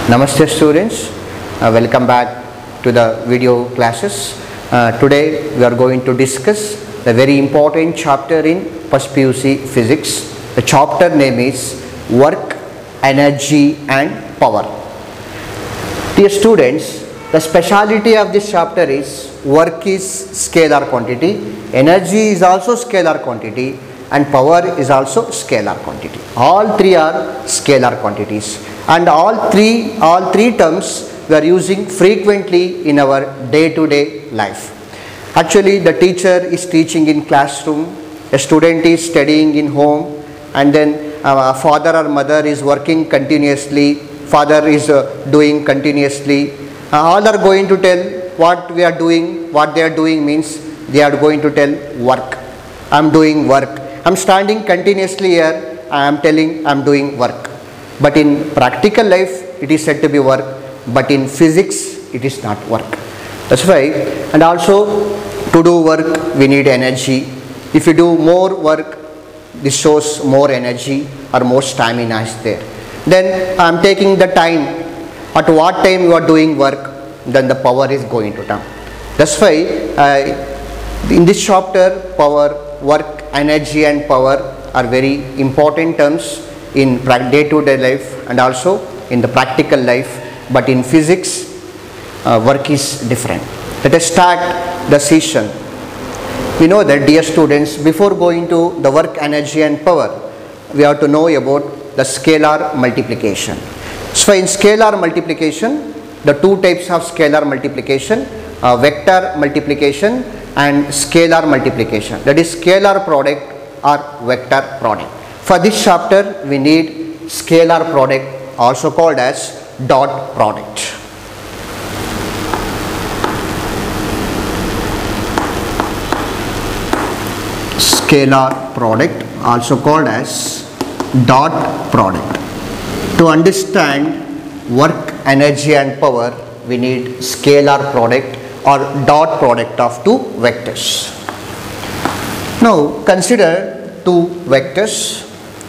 Namaste students, welcome back to the video classes. Today we are going to discuss a very important chapter in first PUC physics. The chapter name is work, energy and power. Dear students, the speciality of this chapter is work is scalar quantity, energy is also scalar quantity and power is also scalar quantity. All three are scalar quantities. And all three terms we are using frequently in our day-to-day life. Actually, the teacher is teaching in classroom, a student is studying in home, and then father or mother is working continuously, father is doing continuously. All are going to tell what we are doing, what they are doing means they are going to tell work. I am doing work. I am standing continuously here, I am telling I am doing work. But in practical life, it is said to be work, but in physics, it is not work. That's why, and also to do work, we need energy. If you do more work, this shows more energy or more stamina is there. Then I am taking the time, at what time you are doing work, then the power is going to come. That's why, in this chapter, power, work, energy and power are very important terms in day-to-day life and also in the practical life, but in physics work is different. Let us start the session. We know that, dear students, before going to the work, energy and power, we have to know about the scalar multiplication. So in scalar multiplication, the two types of scalar multiplication, vector multiplication and scalar multiplication, that is scalar product or vector product. For this chapter, we need scalar product, also called as dot product. Scalar product, also called as dot product. To understand work, energy and power, we need scalar product or dot product of two vectors. Now consider two vectors,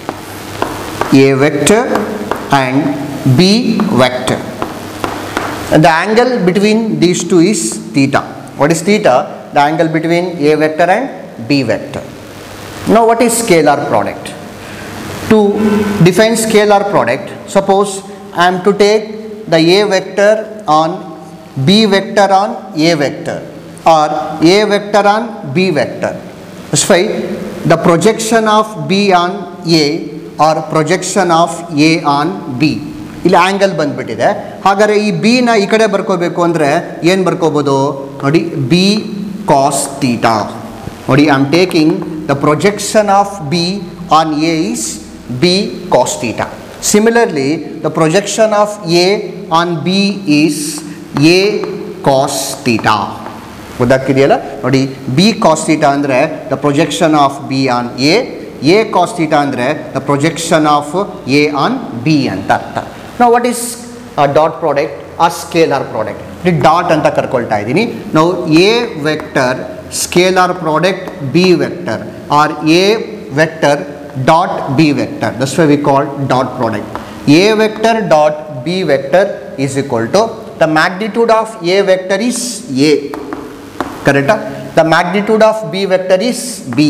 A vector and B vector. And the angle between these two is theta. What is theta? The angle between A vector and B vector. Now what is scalar product? To define scalar product, suppose I am to take the A vector on B vector on A vector or A vector on B vector. That's why the projection of B on A or projection of A on B. ಇಲ್ಲಿ angle ಬಂದ್ಬಿಟ್ಟಿದೆ. ಹಾಗಾದರೆ ಈ B ನ ಈ ಕಡೆ ಬರ್ಕೋಬೇಕು ಅಂದರೆ ಏನು ಬರ್ಕೋಬೋದು ನೋಡಿ, ಬಿ ಕಾಸ್ ಥೀಟಾ. ನೋಡಿ, I am taking the projection of B on A is B cos theta. Similarly the projection of A on B is A cos theta. ಗೊತ್ತಾಗ್ತಿದೆಯಲ್ಲ ನೋಡಿ, ಬಿ ಕಾಸ್ ಥೀಟಾ ಅಂದರೆ the projection of B on A, A cos theta ಅಂದರೆ the projection of A on B ಅಂತ ಅರ್ಥ. ನಾವು what is dot product or scalar product, dot ಅಂತ ಕರ್ಕೊಳ್ತಾ ಇದ್ದೀನಿ. ನಾವು A vector scalar product B vector or A vector dot b vector, that's why we call dot product. A vector dot b vector is equal to the magnitude of A vector is A, correct? The magnitude of B vector is B.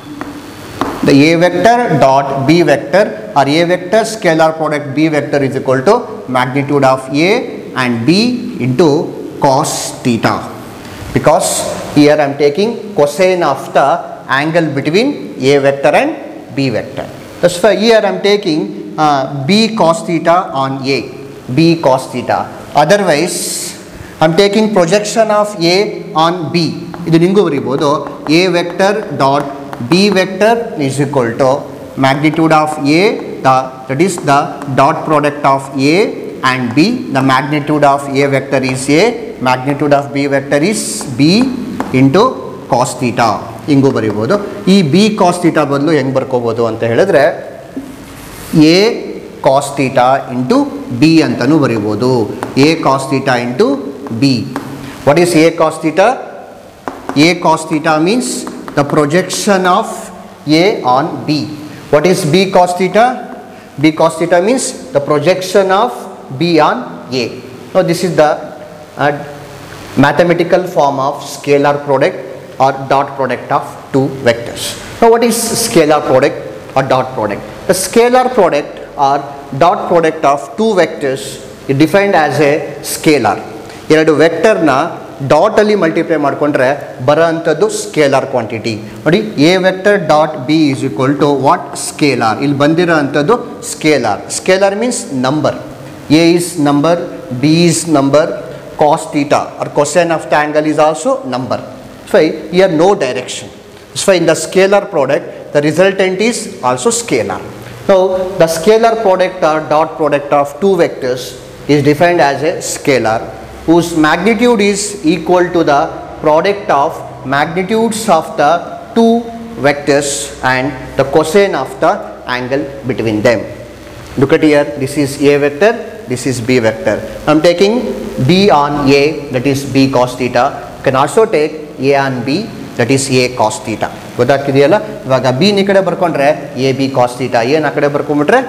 The A vector dot B vector or A vector scalar product B vector is equal to magnitude of A and B into cos theta, because here I am taking cosine of the angle between A vector and B vector. That's why here I am taking B cos theta on A, B cos theta. Otherwise I am taking projection of A on B. Idu ningu baribodu A vector dot B vector is equal to magnitude of A, that is the dot product of A and B. The magnitude of A vector is A, magnitude of B vector is B into cos theta. ಹಿಂಗೂ ಬರಿಬೋದು. ಈ B cos theta ಬದಲು ಹೆಂಗೆ ಬರ್ಕೋಬೋದು ಅಂತ ಹೇಳಿದ್ರೆ A cos theta into B ಅಂತಲೂ ಬರಿಬೋದು. A cos theta into B. What is A cos theta? A cos theta means the projection of A on B. What is B cos theta? B cos theta means the projection of B on A. Now this is the mathematical form of scalar product or dot product of two vectors. Now what is scalar product or dot product? The scalar product or dot product of two vectors is defined as a scalar. ಎರಡು ವೆಕ್ಟರ್ನ ಡಾಟಲ್ಲಿ multiply ಮಾಡಿಕೊಂಡ್ರೆ ಬರೋ ಅಂಥದ್ದು scalar quantity. ನೋಡಿ, A vector dot B is equal to what? Scalar. ಇಲ್ಲಿ ಬಂದಿರೋ ಅಂಥದ್ದು scalar. Scalar means number. A is number, B is number, cos theta or cosine of the angle is also number. So here no direction. So in the scalar product the resultant is also scalar. Now the scalar product or dot product of two vectors is defined as a scalar whose magnitude is equal to the product of magnitudes of the two vectors and the cosine of the angle between them. Look at here, this is A vector, this is B vector. I am taking B on A, that is B cos theta. You can also take A on B, that is A cos theta. ಗೊತ್ತಾಗ್ತಿದೆಯಲ್ಲ? ಇವಾಗ B ನ ಕಡೆ ಬರ್ಕೊಂಡ್ರೆ A B cos theta, A ನ ಕಡೆ ಬರ್ಕೊಂಡ್ಬಿಟ್ರೆ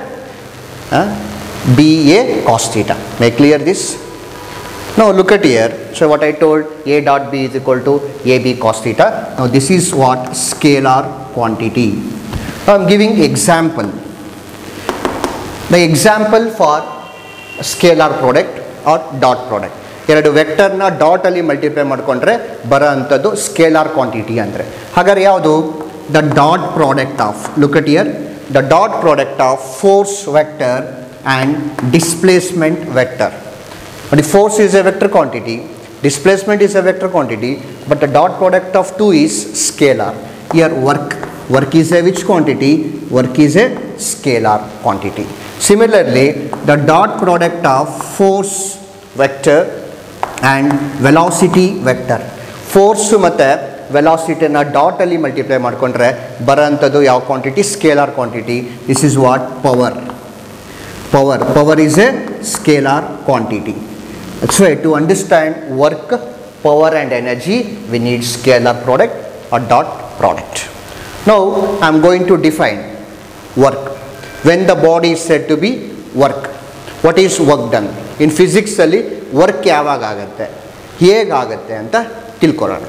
B A cos theta. May clear this? Now look at here. So what I told, A dot B is equal to A B cos theta. Now this is what? Scalar quantity. Now I am giving example. The example for scalar product or dot product. ಎರಡು ವೆಕ್ಟರ್ನ ಡಾಟಲ್ಲಿ multiply ಮಾಡಿಕೊಂಡ್ರೆ ಬರೋ ಅಂಥದ್ದು scalar quantity ಅಂದರೆ. ಹಾಗಾದ್ರೆ ಯಾವುದು? The dot product of, look at here, the dot product of force vector and displacement vector. The force is a vector quantity, displacement is a vector quantity, but the dot product of two is scalar. Here work is a which quantity? Work is a scalar quantity. Similarly, the dot product of force vector and velocity vector. Force ಮತ್ತೆ ವೆಲಾಸಿಟಿನ ಡಾಟಲ್ಲಿ multiply ಮಾಡಿಕೊಂಡ್ರೆ ಬರೋಂಥದ್ದು ಯಾವ quantity? Scalar quantity. This is what? Power is a scalar quantity. That's why to understand work, power and energy we need scalar product or dot product. Now I am going to define work. When the body is said to be work, what is work done? In physics ಅಲ್ಲಿ work ಯಾವಾಗ ಆಗುತ್ತೆ, ಹೇಗಾಗುತ್ತೆ ಅಂತ ತಿಳ್ಕೊಳ್ಳೋಣ.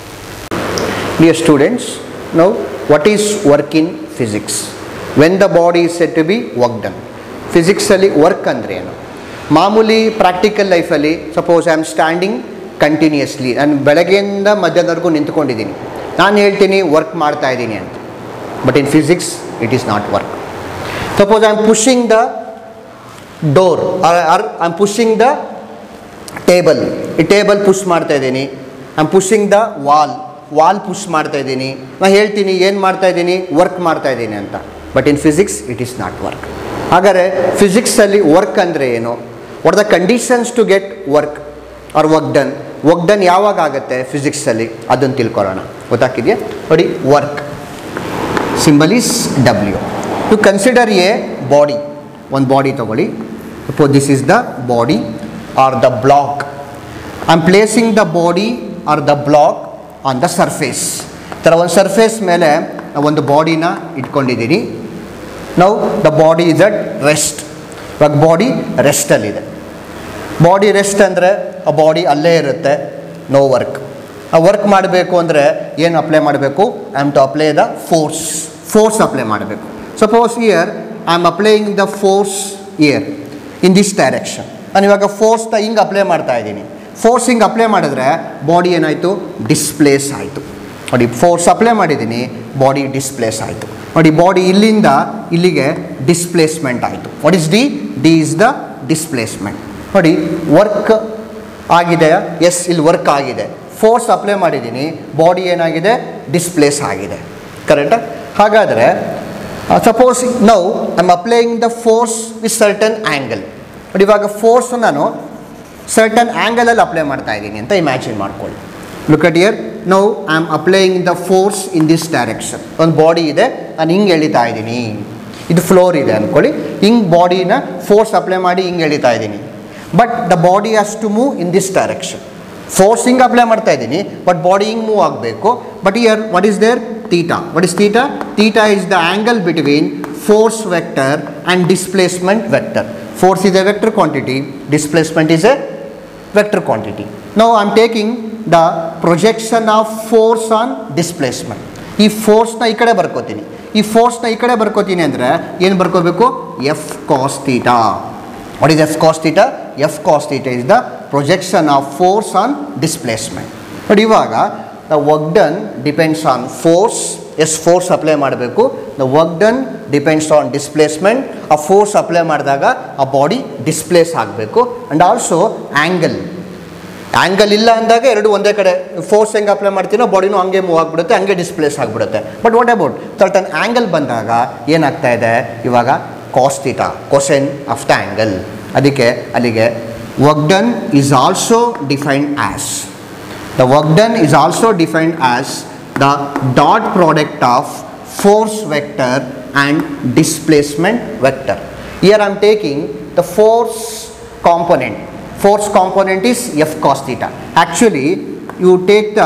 Dear students, now what is work in physics? When the body is said to be work done. Physics ಅಲ್ಲಿ work ಅಂದರೆ ಏನು? ಮಾಮೂಲಿ ಪ್ರಾಕ್ಟಿಕಲ್ ಲೈಫಲ್ಲಿ suppose I am standing continuously, ನಾನು ಬೆಳಗ್ಗೆಯಿಂದ ಮಧ್ಯಾಹ್ನವರೆಗೂ ನಿಂತ್ಕೊಂಡಿದ್ದೀನಿ, ನಾನು ಹೇಳ್ತೀನಿ ವರ್ಕ್ ಮಾಡ್ತಾ ಇದ್ದೀನಿ ಅಂತ. But in physics it is not work. Suppose I am pushing the door or I am pushing the table, ಈ ಟೇಬಲ್ ಪುಷ್ ಮಾಡ್ತಾ ಇದ್ದೀನಿ. I am pushing the wall push ಮಾಡ್ತಾ ಇದ್ದೀನಿ, ನಾನು ಹೇಳ್ತೀನಿ ಏನು ಮಾಡ್ತಾ ಇದ್ದೀನಿ? ವರ್ಕ್ ಮಾಡ್ತಾ ಇದ್ದೀನಿ ಅಂತ. But in physics it is not work. ಹಾಗಾದರೆ ಫಿಸಿಕ್ಸಲ್ಲಿ ವರ್ಕ್ ಅಂದರೆ ಏನು? What are the conditions to get work or work done ಯಾವಾಗ ಆಗುತ್ತೆ ಫಿಸಿಕ್ಸಲ್ಲಿ? ಅದನ್ನು ತಿಳ್ಕೊಳ್ಳೋಣ. ಗೊತ್ತಾಗ್ತಿದೆಯಾ? ನೋಡಿ, work symbol is W. To consider a body, ಒಂದು ಬಾಡಿ ತಗೊಳ್ಳಿ. Suppose this is the body or the block. I am placing the body or the block on the surface. ಥರ ಒಂದು ಸರ್ಫೇಸ್ ಮೇಲೆ ಒಂದು ಬಾಡಿನ ಇಟ್ಕೊಂಡಿದ್ದೀನಿ. Now the body is at rest. ಇವಾಗ body ರೆಸ್ಟಲ್ಲಿದೆ. ಬಾಡಿ ರೆಸ್ಟ್ ಅಂದರೆ ಆ ಬಾಡಿ ಅಲ್ಲೇ ಇರುತ್ತೆ, ನೋ ವರ್ಕ್. ಆ ವರ್ಕ್ ಮಾಡಬೇಕು ಅಂದರೆ ಏನು ಅಪ್ಲೈ ಮಾಡಬೇಕು? I am to apply the force apply ಮಾಡಬೇಕು. Suppose here I am applying the force here in this direction. ನಾನು ಇವಾಗ ಫೋರ್ಸ್ನ ಹಿಂಗೆ ಅಪ್ಲೈ ಮಾಡ್ತಾ ಇದ್ದೀನಿ. ಫೋರ್ಸ್ ಹಿಂಗೆ ಅಪ್ಲೈ ಮಾಡಿದ್ರೆ ಬಾಡಿ ಏನಾಯಿತು? ಡಿಸ್ಪ್ಲೇಸ್ ಆಯಿತು. ನೋಡಿ, ಫೋರ್ಸ್ ಅಪ್ಲೈ ಮಾಡಿದ್ದೀನಿ, ಬಾಡಿ ಡಿಸ್ಪ್ಲೇಸ್ ಆಯಿತು. ನೋಡಿ, ಬಾಡಿ ಇಲ್ಲಿಂದ ಇಲ್ಲಿಗೆ ಡಿಸ್ಪ್ಲೇಸ್ಮೆಂಟ್ ಆಯಿತು. What is D is the displacement. ನೋಡಿ, ವರ್ಕ್ ಆಗಿದೆಯಾ? ಎಸ್, ಇಲ್ಲಿ ವರ್ಕ್ ಆಗಿದೆ. ಫೋರ್ಸ್ ಅಪ್ಲೈ ಮಾಡಿದ್ದೀನಿ, ಬಾಡಿ ಏನಾಗಿದೆ? ಡಿಸ್ಪ್ಲೇಸ್ ಆಗಿದೆ. ಕರೆಕ್ಟಾ? ಹಾಗಾದರೆ suppose now I am applying the force with certain angle. ನೋಡಿ, ಇವಾಗ ಫೋರ್ಸ್ ನಾನು ಸರ್ಟನ್ ಆ್ಯಂಗಲಲ್ಲಿ ಅಪ್ಲೈ ಮಾಡ್ತಾ ಇದ್ದೀನಿ ಅಂತ ಇಮ್ಯಾಜಿನ್ ಮಾಡ್ಕೊಳ್ಳಿ. Look at here. Now I am applying the force in this direction. ಒಂದು ಬಾಡಿ ಇದೆ, ನಾನು ಹಿಂಗೆ ಎಳಿತಾ ಇದ್ದೀನಿ. ಇದು ಫ್ಲೋರ್ ಇದೆ ಅಂದ್ಕೊಳ್ಳಿ. ಹಿಂಗೆ ಬಾಡಿನ ಫೋರ್ಸ್ ಅಪ್ಲೈ ಮಾಡಿ ಹಿಂಗೆ ಎಳಿತಾ ಇದ್ದೀನಿ. But the body has to move in this direction. Force ಹಿಂಗೆ ಅಪ್ಲೈ ಮಾಡ್ತಾ ಇದ್ದೀನಿ, ಬಟ್ ಬಾಡಿ ಹಿಂಗೆ ಮೂವ್ ಆಗಬೇಕು. But here what is there? Theta. What is theta? Theta is the angle between force vector and displacement vector. force is a vector quantity, displacement is a vector quantity. Now I am taking the projection of force on displacement. ಈ ಫೋರ್ಸ್ನ ಈ ಕಡೆ ಬರ್ಕೋತೀನಿ, ಈ ಫೋರ್ಸ್ನ ಈ ಕಡೆ ಬರ್ಕೋತೀನಿ ಅಂದರೆ ಏನು ಬರ್ಕೋಬೇಕು, F cos theta. What is F cos theta? F cos theta is the projection of force on displacement. ನೋಡಿ ಇವಾಗ the work done depends on force. Yes force apply ಮಾಡಬೇಕು. The work done depends on displacement. ಆ force apply ಮಾಡಿದಾಗ ಆ body displace ಆಗಬೇಕು. And also angle. Angle ಇಲ್ಲ ಅಂದಾಗ ಎರಡು ಒಂದೇ ಕಡೆ, ಫೋರ್ಸ್ ಹೆಂಗೆ ಅಪ್ಲೈ ಮಾಡ್ತೀನೋ ಬಾಡಿನೂ ಹಂಗೆ ಮೂವ್ ಆಗಿಬಿಡುತ್ತೆ, ಹಂಗೆ ಡಿಸ್ಪ್ಲೇಸ್ ಆಗಿಬಿಡುತ್ತೆ. But what about certain angle ಬಂದಾಗ ಏನಾಗ್ತಾ ಇದೆ, ಇವಾಗ cos theta, cosine of the angle. ಅದಕ್ಕೆ ಅಲ್ಲಿಗೆ work done is also defined as, the work done is also defined as the dot product of force vector and displacement vector. Here I am taking the force component. Force component is F cos theta. Actually you take the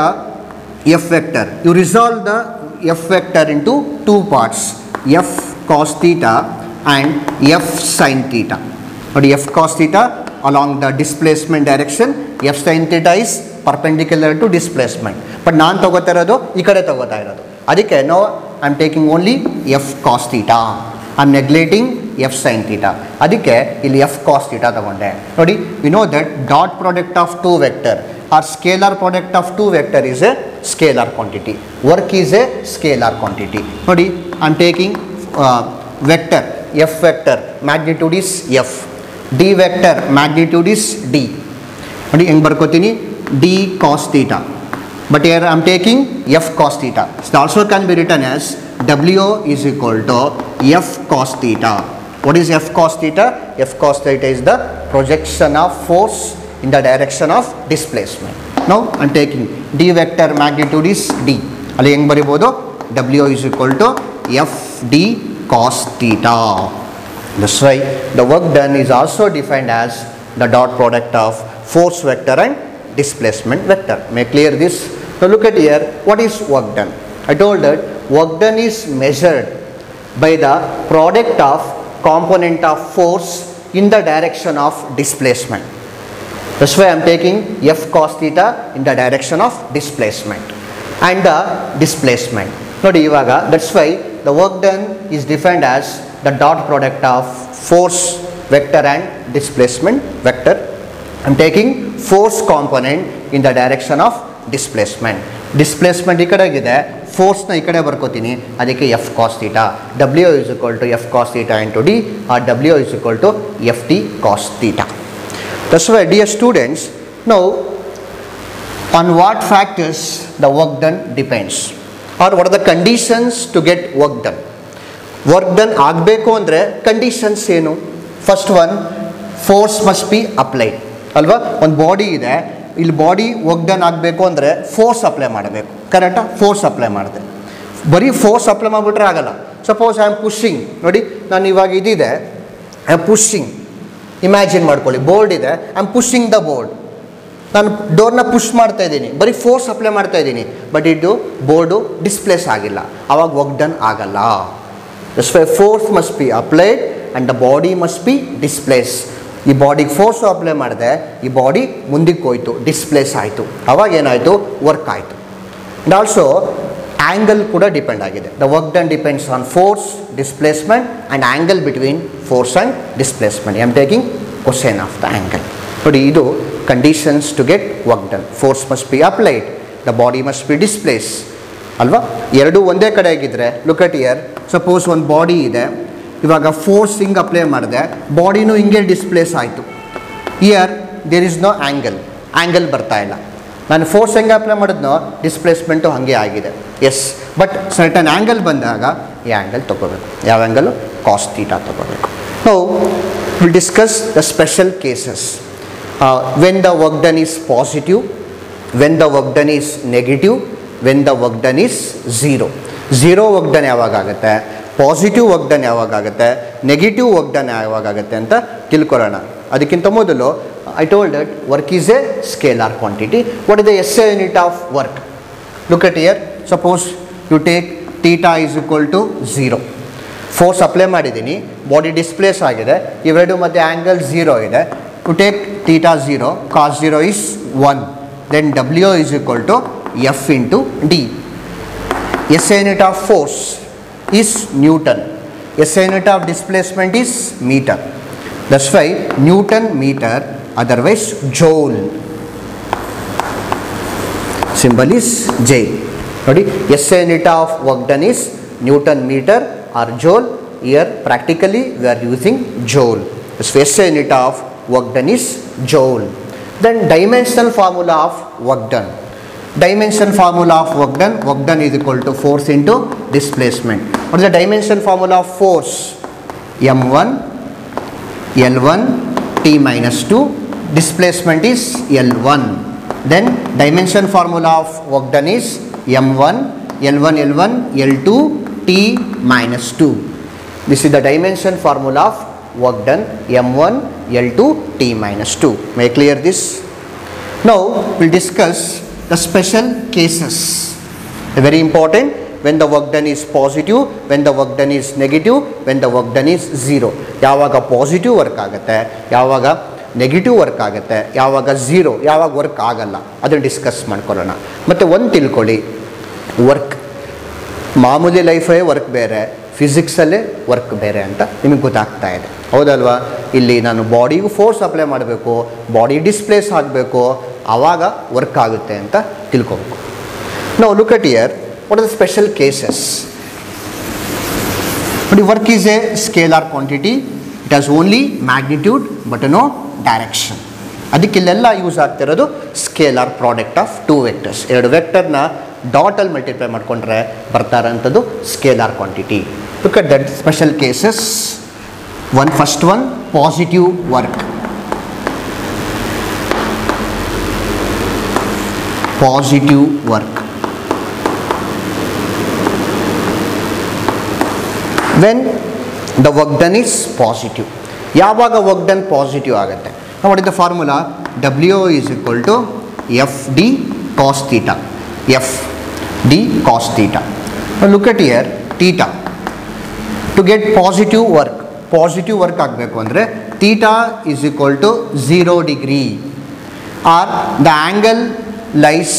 F vector, you resolve the F vector into two parts, F cos theta and F sin theta. But F cos theta along the displacement direction, F sin theta is perpendicular to displacement. But ನಾನು ತಗೋತಾ ಇರೋದು ಈ ಕಡೆ ತಗೋತಾ ಇರೋದು. ಅದಕ್ಕೆ no I am taking only F cos theta, I am neglecting F sine theta. ಅದಕ್ಕೆ ಇಲ್ಲಿ ಎಫ್ ಕಾಸ್ ಥೀಟಾ ತಗೊಂಡೆ. ನೋಡಿ we know that dot product of two vector or scalar product of two vector is a scalar quantity, work is a scalar quantity. ನೋಡಿ I am taking vector F vector magnitude is F, D vector magnitude is D. ನೋಡಿ ಹೆಂಗೆ ಬರ್ಕೋತೀನಿ, D cos theta. But here I am taking F cos theta. It also can be written as W is equal to F cos theta. What is F cos theta? F cos theta is the projection of force in the direction of displacement. Now I am taking D vector magnitude is D. Ali heng baribodu, W is equal to F D cos theta. That's why the work done is also defined as the dot product of force vector and displacement vector. May clear this? Now look at here, what is work done? I told that work done is measured by the product of component of force in the direction of displacement. That's why I am taking F cos theta in the direction of displacement and the displacement. Nodi ivaga, that's why the work done is defined as the dot product of force vector and displacement vector. I am taking force component in the direction of displacement. Displacement ಈ ಕಡೆ ಆಗಿದೆ, ಫೋರ್ಸ್ನ ಈ ಕಡೆ ಬರ್ಕೋತೀನಿ, ಅದಕ್ಕೆ F cos theta. W is equal to F cos theta into D, or W is equal to F T cos theta. That's why dear students, now on what factors the work done depends, or what are the conditions to get work done. Work done ಆಗಬೇಕು ಅಂದರೆ conditions ಏನು? First one, force must be applied ಅಲ್ವಾ. ಒಂದು body ಇದೆ, ಇಲ್ಲಿ body work done ಆಗಬೇಕು ಅಂದರೆ force apply ಮಾಡಬೇಕು, ಕರೆಕ್ಟಾ? ಫೋರ್ಸ್ ಅಪ್ಲೈ ಮಾಡಿದೆ, ಬರೀ ಫೋರ್ಸ್ ಅಪ್ಲೈ ಮಾಡಿಬಿಟ್ರೆ ಆಗಲ್ಲ. ಸಪೋಸ್ ಐ ಆಮ್ ಪುಷಿಂಗ್, ನೋಡಿ ನಾನು ಇವಾಗ ಇದಿದೆ, ಐ ಆಮ್ ಪುಷಿಂಗ್, ಇಮ್ಯಾಜಿನ್ ಮಾಡ್ಕೊಳ್ಳಿ ಬೋರ್ಡ್ ಇದೆ, I am pushing the board, ನಾನು ಡೋರ್ನ ಪುಷ್ ಮಾಡ್ತಾ ಇದ್ದೀನಿ, ಬರೀ ಫೋರ್ಸ್ ಅಪ್ಲೈ ಮಾಡ್ತಾ ಇದ್ದೀನಿ, ಬಟ್ ಇದು ಬೋರ್ಡು ಡಿಸ್ಪ್ಲೇಸ್ ಆಗಿಲ್ಲ, ಆವಾಗ ವರ್ಕ್ ಡನ್ ಆಗಲ್ಲ. That's why force must be applied and the body must be displace. ಈ ಬಾಡಿಗೆ ಫೋರ್ಸು ಅಪ್ಲೈ ಮಾಡಿದೆ, ಈ ಬಾಡಿ ಮುಂದಕ್ಕೆ ಹೋಯ್ತು, ಡಿಸ್ಪ್ಲೇಸ್ ಆಯಿತು, ಅವಾಗ ಏನಾಯಿತು, ವರ್ಕ್ ಆಯಿತು. ಆ್ಯಂಡ್ ಆಲ್ಸೋ ಆ್ಯಂಗಲ್ ಕೂಡ ಡಿಪೆಂಡ್ ಆಗಿದೆ. The work done depends on force, displacement and angle between force and displacement. I am taking cosine of the angle. ನೋಡಿ ಇದು conditions to get work done. Force must be applied, the body must be displace ಅಲ್ವಾ. ಎರಡೂ ಒಂದೇ ಕಡೆ ಆಗಿದ್ದರೆ, look at here, suppose ಒಂದು body ಇದೆ, ಇವಾಗ ಫೋರ್ಸ್ ಹಿಂಗೆ ಅಪ್ಲೈ ಮಾಡಿದೆ, ಬಾಡಿನೂ ಹಿಂಗೆ ಡಿಸ್ಪ್ಲೇಸ್ ಆಯಿತು. Here there is no angle, angle ಬರ್ತಾ ಇಲ್ಲ. ನಾನು ಫೋರ್ಸ್ ಹೆಂಗೆ ಅಪ್ಲೈ ಮಾಡಿದ್ನೋ ಡಿಸ್ಪ್ಲೇಸ್ಮೆಂಟು ಹಾಗೆ ಆಗಿದೆ. ಎಸ್, ಬಟ್ ಸರ್ಟನ್ ಆ್ಯಂಗಲ್ ಬಂದಾಗ ಈ ಆ್ಯಂಗಲ್ ತೊಗೋಬೇಕು. ಯಾವ ಆ್ಯಂಗಲು? ಕಾಸ್ ಥೀಟಾ ತೊಗೋಬೇಕು. Now will discuss the special cases. When the work done is positive, when the work done is negative, when the work done is zero. Zero work done ಯಾವಾಗ ಆಗುತ್ತೆ, positive work done ಯಾವಾಗುತ್ತೆ, negative work done ಯಾವಾಗುತ್ತೆ ಅಂತ ತಿಳ್ಕೊಳ್ಳೋಣ. ಅದಕ್ಕಿಂತ ಮೊದಲು I told that work is a scalar quantity. What is the S I unit of work? Look at here, suppose you take theta is equal to 0. Force apply ಮಾಡಿದ್ದೀನಿ, body displace ಆಗಿದೆ, ಇವೆರಡು ಮಧ್ಯೆ angle 0 ಇದೆ. To take theta 0, cos 0 is 1, then W is equal to F into D. SI unit of force is Newton, SI unit of displacement is meter. That's why Newton meter, otherwise Joule. Symbol is J. ನೋಡಿ, SI unit of work done is Newton meter or Joule. Here practically we are using Joule. So SI unit of work done is Joule. Then dimensional formula of work done. Dimension formula of work done is equal to force into displacement. What is the dimension formula of force? M1 L1 T minus 2, displacement is L1. Then dimension formula of work done is M1 L1 L1 L2 T minus 2. This is the dimension formula of work done, M1 L2 T minus 2. May I clear this? Now we will discuss the special cases. Very important, when the work done is positive, when the work done is negative, when the work done is 0. ಯಾವಾಗ positive work ಆಗುತ್ತೆ, ಯಾವಾಗ negative work ಆಗುತ್ತೆ, ಯಾವಾಗ 0, ಯಾವಾಗ work ಆಗಲ್ಲ, ಅದನ್ನು discuss ಮಾಡ್ಕೊಳ್ಳೋಣ. ಮತ್ತು ಒಂದು ತಿಳ್ಕೊಳ್ಳಿ, ವರ್ಕ್ ಮಾಮೂಲಿ ಲೈಫೇ ವರ್ಕ್ ಬೇರೆ, ಫಿಸಿಕ್ಸಲ್ಲೇ ವರ್ಕ್ ಬೇರೆ ಅಂತ ನಿಮಗೆ ಗೊತ್ತಾಗ್ತಾ ಇದೆ, ಹೌದಲ್ವಾ? ಇಲ್ಲಿ ನಾನು ಬಾಡಿಗೂ ಫೋರ್ಸ್ ಅಪ್ಲೈ ಮಾಡಬೇಕು, ಬಾಡಿ ಡಿಸ್ಪ್ಲೇಸ್ ಆಗಬೇಕು, ಆವಾಗ ವರ್ಕ್ ಆಗುತ್ತೆ ಅಂತ ತಿಳ್ಕೊಬೇಕು. ನಾವು look at here, what are the special cases? ನೋಡಿ, work is a scalar quantity, it has only magnitude but no direction. ಅದಕ್ಕೆ ಇಲ್ಲೆಲ್ಲ ಯೂಸ್ ಆಗ್ತಿರೋದು scalar product of two vectors. ಎರಡು ವೆಕ್ಟರ್ನ ಡಾಟಲ್ಲಿ ಮಲ್ಟಿಪ್ಲೈ ಮಾಡಿಕೊಂಡ್ರೆ ಬರ್ತಾ ಇರೋಂಥದ್ದು scalar quantity. Look at that special cases. First one, positive work. Positive work when the work done is positive. ಯಾವಾಗ ವರ್ಕ್ ಡನ್ ಪಾಸಿಟಿವ್ ಆಗುತ್ತೆ? What is the formula? W is equal to FD cos theta. FD cos theta. Now look at here, theta. To get positive work ಆಗಬೇಕು ಅಂದರೆ theta is equal to 0 degree, or the angle lies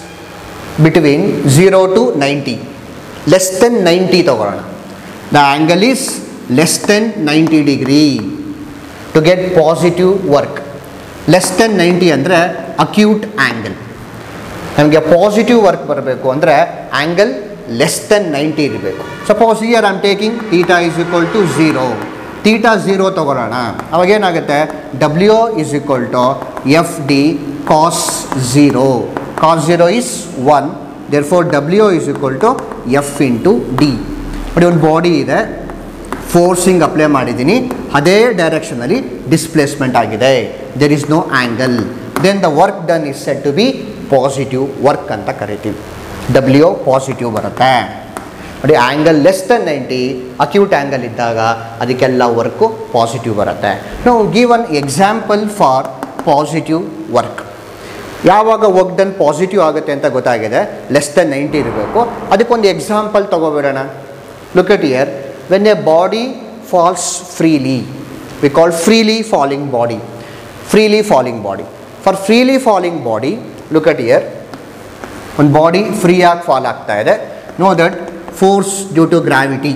between 0 to 90, less than 90 ತಗೊಳ್ಳೋಣ. The angle is less than 90 degree to get positive work. Less than 90 ಅಂದರೆ acute angle. ನಮಗೆ positive work ಬರಬೇಕು ಅಂದರೆ angle less than 90 ಇರಬೇಕು. Suppose here I am taking theta is equal to 0, theta 0 ತೊಗೊಳ್ಳೋಣ. ಅವಾಗೇನಾಗುತ್ತೆ? W is equal to FD cos 0. cos 0 is 1, therefore W is equal to F into D. ನೋಡಿ, ಒಂದು body ಇದೆ, forcing apply ಮಾಡಿದ್ದೀನಿ, ಅದೇ ಡೈರೆಕ್ಷನಲ್ಲಿ displacement ಆಗಿದೆ, there is no angle, then the work done is said to be positive work ಅಂತ ಕರಿತೀವಿ. W positive ಬರುತ್ತೆ. ನೋಡಿ, angle less than 90, acute angle ಇದ್ದಾಗ ಅದಕ್ಕೆಲ್ಲ ವರ್ಕು ಪಾಸಿಟಿವ್ ಬರುತ್ತೆ. ನಾವು give one example for positive work. ಯಾವಾಗ ವರ್ಕ್ ಡನ್ ಪಾಸಿಟಿವ್ ಆಗುತ್ತೆ ಅಂತ ಗೊತ್ತಾಗಿದೆ, ಲೆಸ್ ದೆನ್ 90 ಇರಬೇಕು. ಅದಕ್ಕೊಂದು ಎಕ್ಸಾಂಪಲ್ ತೊಗೊಬಿಡೋಣ. Look at here, when a body falls freely, we call freely falling body. Freely falling body. For freely falling body, look at here, one body free ಆಗಿ fall ಆಗ್ತಾ ಇದೆ. Know that force due to gravity,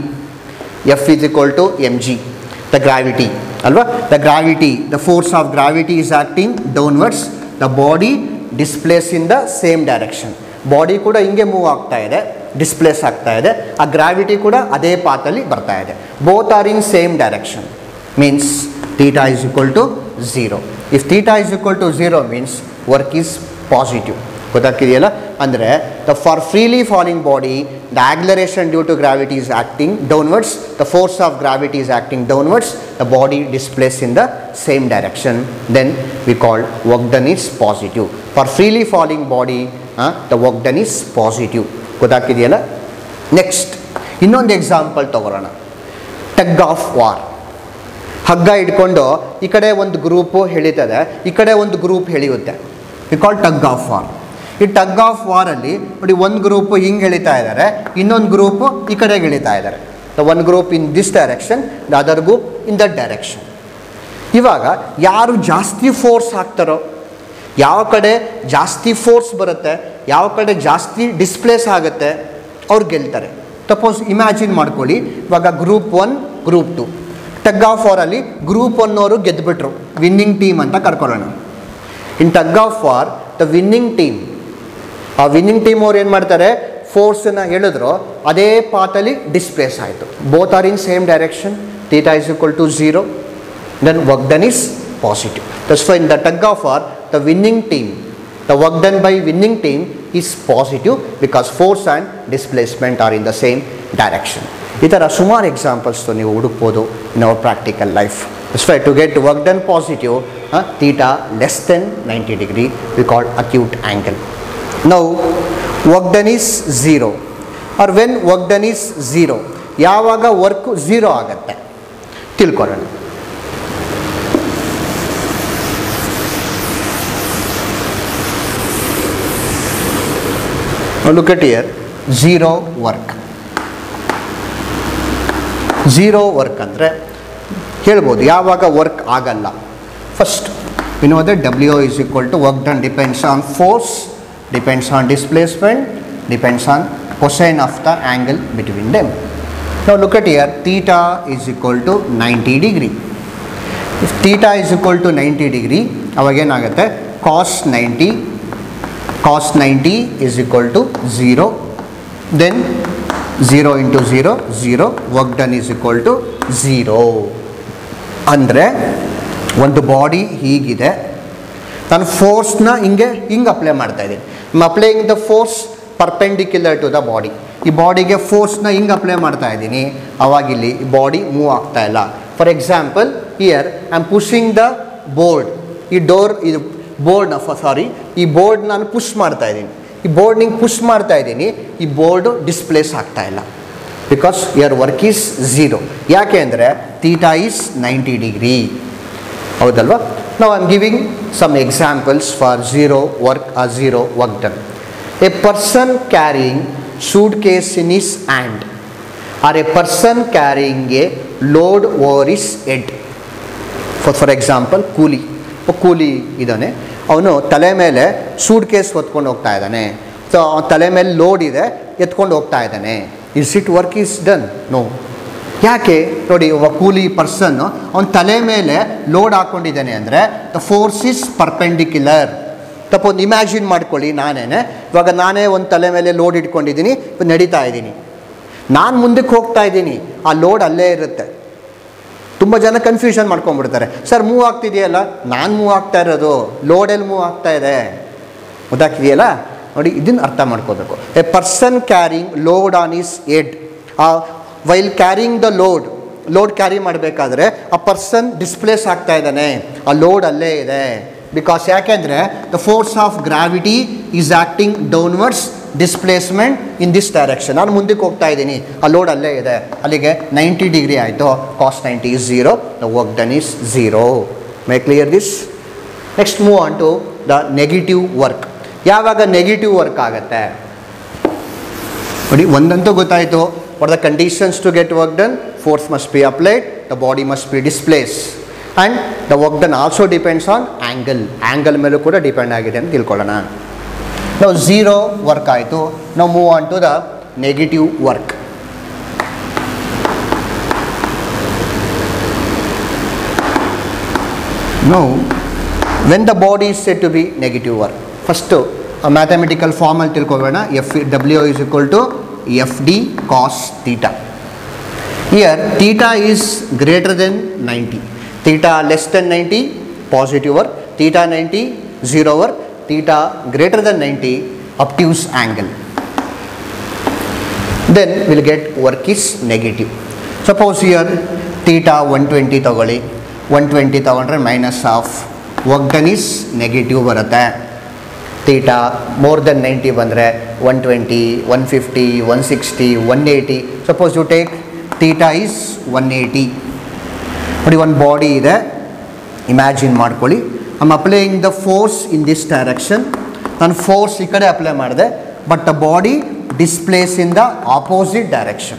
F is equal to mg, the gravity, ಅಲ್ವಾ? The gravity, the force of gravity is acting downwards, the body displaced in the same direction. Body ಕೂಡ ಹಿಂಗೆ move ಆಗ್ತಾ ಇದೆ, displays ಆಗ್ತಾ ಇದೆ, ಆ gravity ಕೂಡ ಅದೇ ಪಾತಲ್ಲಿ ಬರ್ತಾ ಇದೆ. Both are in same direction, means theta is equal to 0. If theta is equal to 0 means work is positive. ಗೊತ್ತಾಗ್ತಿದೆಯಲ್ಲ? ಅಂದರೆ for freely falling body, the acceleration due to gravity is acting downwards, the force of gravity is acting downwards, the body displace in the same direction, then we called work done is positive. For freely falling body the work done is positive. ಗೊತ್ತಾಗ್ತಿದೆಯಲ್ಲ? Next ಇನ್ನೊಂದು example ತಗೊಳ್ಳೋಣ. Tug of war. ಹಗ್ಗ ಇಟ್ಕೊಂಡು ಈ ಕಡೆ ಒಂದು group ಎಳಿತದೆ, ಈ ಕಡೆ ಒಂದು ಗ್ರೂಪ್ ಎಳೆಯುತ್ತೆ. We call tug of war. ಈ ಟಗ್ ಆಫ್ ವಾರಲ್ಲಿ ನೋಡಿ, ಒಂದು ಗ್ರೂಪು ಹಿಂಗೆ ಎಳಿತಾ ಇದ್ದಾರೆ, ಇನ್ನೊಂದು ಗ್ರೂಪು ಈ ಕಡೆಗೆ ಎಳಿತಾ ಇದ್ದಾರೆ. the one group in this direction, the other group in that direction. ಇವಾಗ ಯಾರು ಜಾಸ್ತಿ ಫೋರ್ಸ್ ಹಾಕ್ತಾರೋ, ಯಾವ ಕಡೆ ಜಾಸ್ತಿ ಫೋರ್ಸ್ ಬರುತ್ತೆ, ಯಾವ ಕಡೆ ಜಾಸ್ತಿ ಡಿಸ್ಪ್ಲೇಸ್ ಆಗುತ್ತೆ, ಅವ್ರು ಗೆಲ್ತಾರೆ. ಸಪೋಸ್ ಇಮ್ಯಾಜಿನ್ ಮಾಡ್ಕೊಳ್ಳಿ, ಇವಾಗ ಗ್ರೂಪ್ 1 ಗ್ರೂಪ್ 2 ಟಗ್ ಆಫ್ ವಾರಲ್ಲಿ ಗ್ರೂಪ್ 1 ಅವರು ಗೆದ್ದುಬಿಟ್ರು, ವಿನ್ನಿಂಗ್ ಟೀಮ್ ಅಂತ ಕರ್ಕೊಳ್ಳೋಣ. In tug of war the winning team, ಆ ವಿನ್ನಿಂಗ್ ಟೀಮ್ ಅವ್ರು ಏನು ಮಾಡ್ತಾರೆ, ಫೋರ್ಸನ್ನು ಹೇಳಿದ್ರು, ಅದೇ ಪಾತಲ್ಲಿ ಡಿಸ್ಪ್ಲೇಸ್ ಆಯಿತು. Both are in same direction, theta is equal to 0, then work done is positive. That's why in the tug of war, the winning team, the work done by winning team is positive because force and displacement are in the same direction. ಈ ಥರ ಸುಮಾರು examples ನೀವು ಹುಡುಕ್ಬೋದು in our practical life. That's why to get work done positive, theta less than 90 degree we call acute angle. Now work done is 0, or when work done is 0, ಯಾವಾಗ work 0 ಆಗುತ್ತೆ ತಿಳ್ಕೊಳ್ಳೋಣ. Now look at here, 0 work. 0 work ಅಂದರೆ ಹೇಳ್ಬೋದು ಯಾವಾಗ work ಆಗಲ್ಲ. First we know that W is equal to work done depends on force, depends on displacement, depends on cosine of the angle between them. Now look at here, theta is equal to 90 degree. If theta is equal to 90 degree, ಅವಾಗ ಏನಾಗುತ್ತೆ, cos 90 is equal to 0, then 0 into 0, 0, work done is equal to 0. ಅಂದರೆ ಒಂದು body ಹೀಗಿದೆ, ನಾನು ಫೋರ್ಸ್ನ ಹಿಂಗೆ apply ಮಾಡ್ತಾ ಇದ್ದೀನಿ. I applying the force perpendicular to the body. ಈ ಬಾಡಿಗೆ ಫೋರ್ಸ್ನ ಹಿಂಗೆ ಅಪ್ಲೈ ಮಾಡ್ತಾ ಇದ್ದೀನಿ, ಅವಾಗಿಲ್ಲಿ ಬಾಡಿ ಮೂವ್ ಆಗ್ತಾ ಇಲ್ಲ. For example here I am pushing the board, ಈ ಡೋರ್ ಇದು ಬೋರ್ಡ್ನ ಈ ಬೋರ್ಡ್ ನಾನು ಪುಷ್ ಮಾಡ್ತಾ ಇದ್ದೀನಿ, ಈ ಬೋರ್ಡ್ ನಿಂಗೆ ಪುಷ್ ಮಾಡ್ತಾ ಇದ್ದೀನಿ, ಈ ಬೋರ್ಡು ಡಿಸ್ಪ್ಲೇಸ್ ಆಗ್ತಾ ಇಲ್ಲ ಬಿಕಾಸ್ ಯರ್ ವರ್ಕ್ ಈಸ್ 0. ಯಾಕೆ ಅಂದರೆ ಥೀಟಾ ಈಸ್ 90 ಡಿಗ್ರಿ, ಹೌದಲ್ವಾ? ನಾವು I am giving some examples for 0 work or 0 work done. A person carrying suitcase in his hand, or a person carrying a load over his head. For example ಕೂಲಿ ಇದ್ದಾನೆ, ಅವನು ತಲೆ ಮೇಲೆ suit case ಹೊತ್ಕೊಂಡು ಹೋಗ್ತಾ ಇದ್ದಾನೆ. So ಅವನ ತಲೆ ಮೇಲೆ ಲೋಡ್ ಇದೆ, ಎತ್ಕೊಂಡು ಹೋಗ್ತಾ ಇದ್ದಾನೆ. Is it work is done? No. ಯಾಕೆ ನೋಡಿ, ಒಬ್ಬ ಕೂಲಿ ಪರ್ಸನ್ನು ಅವನ ತಲೆ ಮೇಲೆ ಲೋಡ್ ಹಾಕ್ಕೊಂಡಿದ್ದಾನೆ ಅಂದರೆ ದ ಫೋರ್ಸ್ ಇಸ್ ಪರ್ಪೆಂಡಿಕ್ಯುಲರ್. ತಪ್ಪೊಂದು ಇಮ್ಯಾಜಿನ್ ಮಾಡ್ಕೊಳ್ಳಿ, ಇವಾಗ ನಾನೇ ಒಂದು ತಲೆ ಮೇಲೆ ಲೋಡ್ ಇಟ್ಕೊಂಡಿದ್ದೀನಿ, ನಡೀತಾ ಇದ್ದೀನಿ, ನಾನು ಮುಂದಕ್ಕೆ ಹೋಗ್ತಾ ಇದ್ದೀನಿ, ಆ ಲೋಡ್ ಅಲ್ಲೇ ಇರುತ್ತೆ. ತುಂಬ ಜನ ಕನ್ಫ್ಯೂಷನ್ ಮಾಡ್ಕೊಂಡ್ಬಿಡ್ತಾರೆ, ಸರ್ ಮೂವ್ ಆಗ್ತಿದೆಯಲ್ಲ, ನಾನು ಮೂವ್ ಆಗ್ತಾ ಇರೋದು, ಲೋಡೆಲ್ಲಿ ಮೂವ್ ಆಗ್ತಾ ಇದೆ, ಗೊತ್ತಾಗ್ತಿದೆಯಲ್ಲ? ನೋಡಿ, ಇದನ್ನು ಅರ್ಥ ಮಾಡ್ಕೋಬೇಕು. A person carrying load on his head, while carrying the load carry ಮಾಡಬೇಕಾದ್ರೆ ಆ ಪರ್ಸನ್ ಡಿಸ್ಪ್ಲೇಸ್ ಆಗ್ತಾ ಇದ್ದಾನೆ, ಆ ಲೋಡ್ ಅಲ್ಲೇ ಇದೆ. ಬಿಕಾಸ್ ಯಾಕೆಂದರೆ the force of gravity is acting downwards, displacement in this direction. ನಾನು ಮುಂದಕ್ಕೆ ಹೋಗ್ತಾ ಇದ್ದೀನಿ, ಆ ಲೋಡ್ ಅಲ್ಲೇ ಇದೆ, ಅಲ್ಲಿಗೆ 90 ಡಿಗ್ರಿ ಆಯಿತು. Cos 90 is 0, the work done is 0. May clear this? Next move on to the negative work. ಯಾವಾಗ ನೆಗೆಟಿವ್ ವರ್ಕ್ ಆಗುತ್ತೆ ನೋಡಿ, ಒಂದಂತೂ ಗೊತ್ತಾಯಿತು, what the conditions to get work done? Force must be applied, the body must be displace, and the work done also depends on angle ಮೇಲೂ ಕೂಡ depend ಆಗಿದೆ ಅಂತ ತಿಳ್ಕೊಳ್ಳೋಣ. ನಾವು 0 ವರ್ಕ್ ಆಯಿತು. ನಾವು move on to the negative work. Now when the body is said to be negative work, first a mathematical formula ತಿಳ್ಕೊಳ್ಳೋಣ. W is equal to FD cos theta. Here theta is greater than 90, theta less than 90 positive work, theta 90 0 work, theta greater than 90 obtuse angle. Then we'll get work is negative. Suppose here theta 120 ತಗೊಳ್ಳಿ, 120 ತಗೊಂಡ್ರೆ minus of work done is negative ಬರುತ್ತೆ. Theta more then 90 ಬಂದರೆ 120, 150, 160, 180. Suppose you take theta is 180. ನೋಡಿ, ಒಂದು body ಇದೆ, imagine ಮಾಡ್ಕೊಳ್ಳಿ. I am applying the force in this direction. ನಾನು force ಈ ಕಡೆ ಅಪ್ಲೈ ಮಾಡಿದೆ, but the body displace in the opposite direction.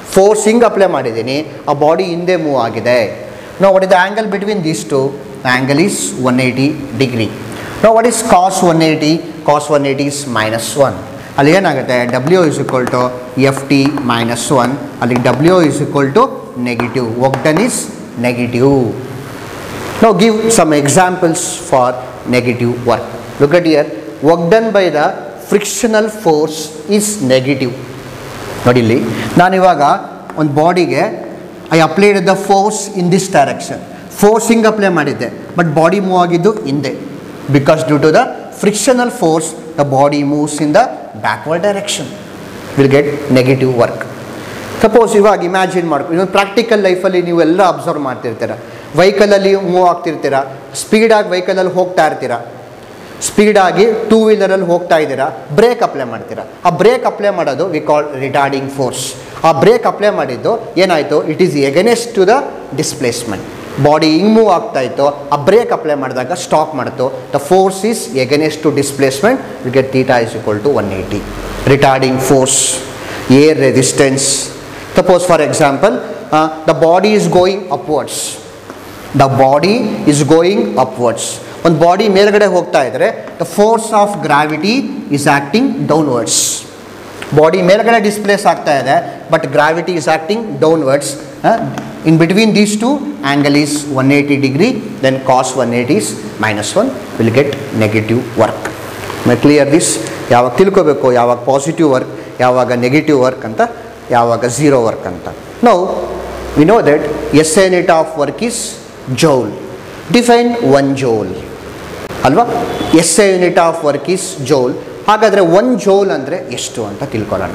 Force ಹಿಂಗೆ ಅಪ್ಲೈ ಮಾಡಿದ್ದೀನಿ, ಆ ಬಾಡಿ ಹಿಂದೆ ಮೂವ್ ಆಗಿದೆ. ನಾವು what is the angle between these to? The angle is 180 degree. ನಾವು what is cos 180? Cos 180 is -1. ಅಲ್ಲಿ ಏನಾಗುತ್ತೆ? W is equal to FT -1. ಅಲ್ಲಿ W is equal to negative. Work done is negative. Now give some examples for negative work. Look at here. Work done by the frictional force is negative. ನೋಡಿ ಇಲ್ಲಿ ನಾನು ಇವಾಗ ಒಂದು ಬಾಡಿಗೆ I applied the force in this direction. Force ಹಿಂಗೆ apply ಮಾಡಿದ್ದೆ, but body move ಆಗಿದ್ದು ಹಿಂದೆ. Because due to the frictional force the body moves in the backward direction. Will get negative work. Suppose ಇವಾಗ ಇಮ್ಯಾಜಿನ್ ಮಾಡ್ಕೊ, ಇನ್ನೊಂದು practical ಲೈಫಲ್ಲಿ ನೀವೆಲ್ಲ observe ಮಾಡ್ತಿರ್ತೀರ. ವೆಹಿಕಲಲ್ಲಿ move ಆಗ್ತಿರ್ತೀರ, ಸ್ಪೀಡಾಗಿ ವೆಹಿಕಲಲ್ಲಿ ಹೋಗ್ತಾ ಇರ್ತೀರ, ಸ್ಪೀಡಾಗಿ ಟೂ ವೀಲರಲ್ಲಿ ಹೋಗ್ತಾ ಇದ್ದೀರಾ, ಬ್ರೇಕ್ ಅಪ್ಲೈ ಮಾಡ್ತೀರಾ. ಆ ಬ್ರೇಕ್ ಅಪ್ಲೈ ಮಾಡೋದು ವಿ ಕಾಲ್ ರಿಟಾರ್ಡಿಂಗ್ ಫೋರ್ಸ್. ಆ ಬ್ರೇಕ್ ಅಪ್ಲೈ ಮಾಡಿದ್ದು ಏನಾಯಿತು? It is against to the displacement. Body ಹಿಂಗೆ ಮೂವ್ ಆಗ್ತಾ ಇತ್ತು, ಆ ಬ್ರೇಕ್ ಅಪ್ಲೈ ಮಾಡಿದಾಗ ಸ್ಟಾಪ್ ಮಾಡ್ತು. The force is against to displacement. Will get theta is equal to 180. Retarding force, air resistance. Suppose for example the body is going upwards. The body is going upwards. ಒಂದು body ಮೇಲ್ಗಡೆ ಹೋಗ್ತಾ ಇದ್ದರೆ the force of gravity is acting downwards. Body ಮೇಲ್ಗಡೆ displace ಆಗ್ತಾ ಇದೆ, but gravity is acting downwards. In between these two angle is 180 degree. Then cos 180 is -1. Will get negative work. My clear this? ಯಾವಾಗ ತಿಳ್ಕೋಬೇಕು ಯಾವಾಗ positive work, ಯಾವಾಗ negative work ಅಂತ, ಯಾವಾಗ zero work ಅಂತ. Now we know that SI unit of work is joule. Define 1 joule ಅಲ್ವಾ? SI unit of work is joule. ಹಾಗಾದರೆ 1 joule ಅಂದರೆ ಎಷ್ಟು ಅಂತ ತಿಳ್ಕೊಳ್ಳೋಣ.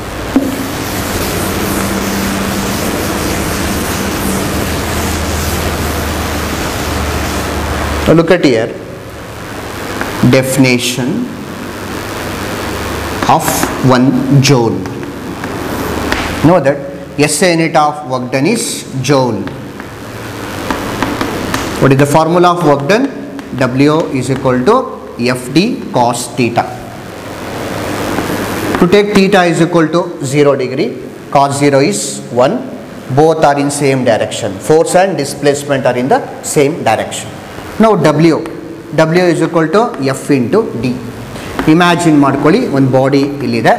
Look at here. Definition of 1 joule. Know that SI unit of work done is joule. What is the formula of work done? W is equal to FD cos theta. To take theta is equal to 0 degree, cos 0 is 1. Both are in same direction. Force and displacement are in the same direction. Now W is equal to F into D. Imagine ಮಾಡ್ಕೊಳ್ಳಿ ಒಂದು body ಇಲ್ಲಿದೆ.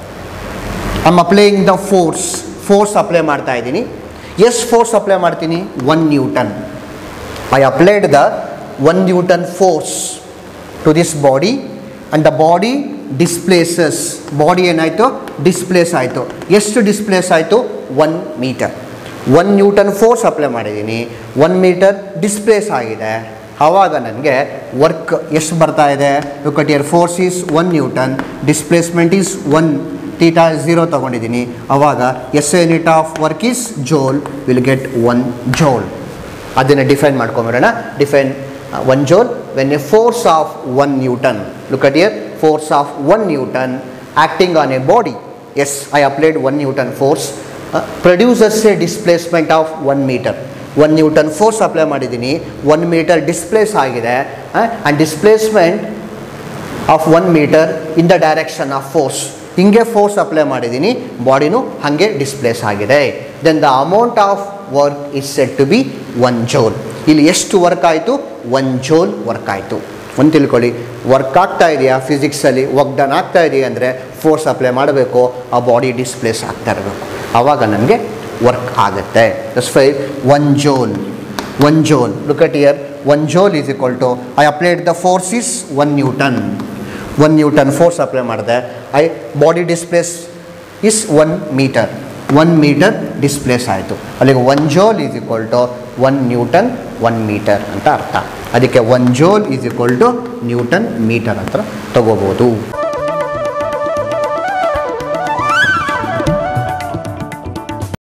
I am applying the force apply ಮಾಡ್ತಾ ಇದ್ದೀನಿ. ಎಷ್ಟು force apply ಮಾಡ್ತೀನಿ? 1 newton. I applied the 1 newton force to this body and the body displaces. Body ಏನಾಯಿತು? Displace ಆಯಿತು. ಎಷ್ಟು ಡಿಸ್ಪ್ಲೇಸ್ ಆಯಿತು? 1 ಮೀಟರ್. 1 ನ್ಯೂಟನ್ ಫೋರ್ಸ್ ಅಪ್ಲೈ ಮಾಡಿದ್ದೀನಿ, 1 ಮೀಟರ್ ಡಿಸ್ಪ್ಲೇಸ್ ಆಗಿದೆ. ಆವಾಗ ನನಗೆ ವರ್ಕ್ ಎಷ್ಟು ಬರ್ತಾ ಇದೆ? Look at here. Force is 1 newton, displacement is 1, theta 0 ತೊಗೊಂಡಿದ್ದೀನಿ. ಆವಾಗ SI unit of work is joule. Will get 1 joule. ಅದನ್ನು ಡಿಫೈನ್ ಮಾಡ್ಕೊಂಬಿಡೋಣ. Define 1 joule when a force of 1 newton. Look at here. Force of 1 newton acting on a body. Yes, I applied 1 newton force producers a displacement of 1 metre. 1 newton force apply ಮಾಡಿದ್ದೀನಿ, 1 metre displays ಆಗಿದೆ. And displacement of 1 metre in the direction of force. ಹಿಂಗೆ force apply ಮಾಡಿದ್ದೀನಿ, ಬಾಡಿನೂ ಹಾಗೆ displace ಆಗಿದೆ. Then the amount of work is said to be 1 joule. ಇಲ್ಲಿ ಎಷ್ಟು work ಆಯಿತು? 1 ಜೋಲ್ ವರ್ಕ್ ಆಯಿತು. ಒಂದು ತಿಳ್ಕೊಳ್ಳಿ, ವರ್ಕ್ ಆಗ್ತಾ ಇದೆಯಾ ಫಿಸಿಕ್ಸಲ್ಲಿ, ವರ್ಕ್ ಡನ್ ಆಗ್ತಾ ಇದೆಯಾ ಅಂದರೆ ಫೋರ್ಸ್ ಅಪ್ಲೈ ಮಾಡಬೇಕು, ಆ ಬಾಡಿ ಡಿಸ್ಪ್ಲೇಸ್ ಆಗ್ತಾ ಇರಬೇಕು, ಆವಾಗ ನನಗೆ ವರ್ಕ್ ಆಗುತ್ತೆ. That's why 1 joule. 1 joule. Look at here. 1 joule is equal to I applied the force is 1 newton. 1 newton force apply ಮಾಡಿದೆ. Body displace is 1 metre. 1 metre displace ಆಯಿತು. ಅಲ್ಲಿಗೆ 1 joule is equal to 1 newton 1 metre ಅಂತ ಅರ್ಥ. ಅದಕ್ಕೆ 1 joule is equal to newton metre ಅಂತ ತಗೋಬೋದು.